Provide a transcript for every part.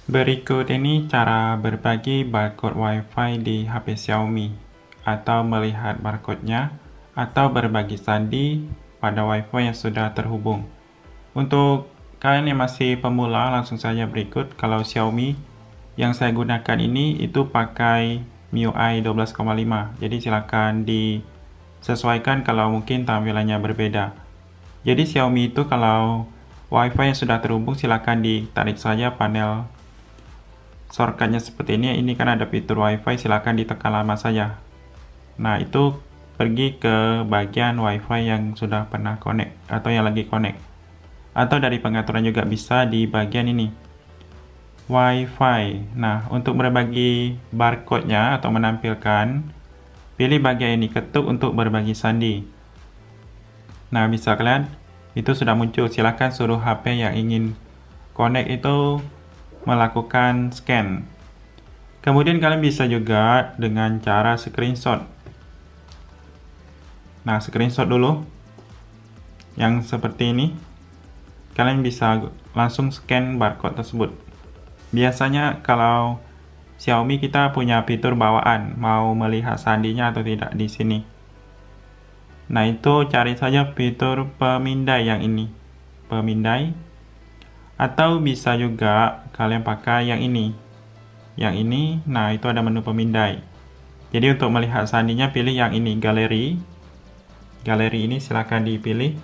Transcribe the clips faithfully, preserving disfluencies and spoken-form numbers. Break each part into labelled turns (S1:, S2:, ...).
S1: Berikut ini cara berbagi barcode Wi-Fi di H P Xiaomi, atau melihat barcode-nya, atau berbagi sandi pada Wi-Fi yang sudah terhubung. Untuk kalian yang masih pemula, langsung saja berikut. Kalau Xiaomi yang saya gunakan ini itu pakai M I U I dua belas koma lima, jadi silakan disesuaikan kalau mungkin tampilannya berbeda. Jadi Xiaomi itu kalau Wi-Fi yang sudah terhubung, silakan ditarik saja panel shortcutnya seperti ini. Ini kan ada fitur Wi-Fi, silakan ditekan lama saja. Nah, itu pergi ke bagian Wi-Fi yang sudah pernah connect atau yang lagi connect. Atau dari pengaturan juga bisa di bagian ini, Wi-Fi. Nah, untuk berbagi barcode-nya atau menampilkan, pilih bagian ini, ketuk untuk berbagi sandi. Nah, bisa kalian, itu sudah muncul. Silahkan suruh H P yang ingin connect itu melakukan scan. Kemudian kalian bisa juga dengan cara screenshot. Nah, screenshot dulu yang seperti ini. Kalian bisa langsung scan barcode tersebut. Biasanya kalau Xiaomi kita punya fitur bawaan, mau melihat sandinya atau tidak di sini. Nah, itu cari saja fitur pemindai yang ini, pemindai. Atau bisa juga kalian pakai yang ini, yang ini. Nah, itu ada menu pemindai. Jadi untuk melihat sandinya pilih yang ini, galeri. Galeri ini silahkan dipilih.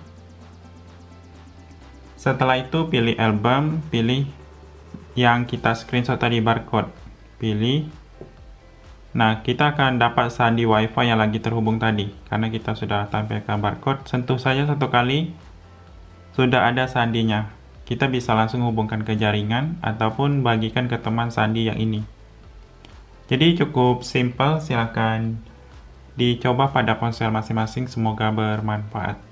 S1: Setelah itu pilih album, pilih yang kita screenshot tadi, barcode, pilih. Nah, kita akan dapat sandi Wi-Fi yang lagi terhubung tadi, karena kita sudah tampilkan barcode. Sentuh saja satu kali, sudah ada sandinya. Kita bisa langsung hubungkan ke jaringan ataupun bagikan ke teman sandi yang ini. Jadi cukup simple, silahkan dicoba pada ponsel masing-masing, semoga bermanfaat.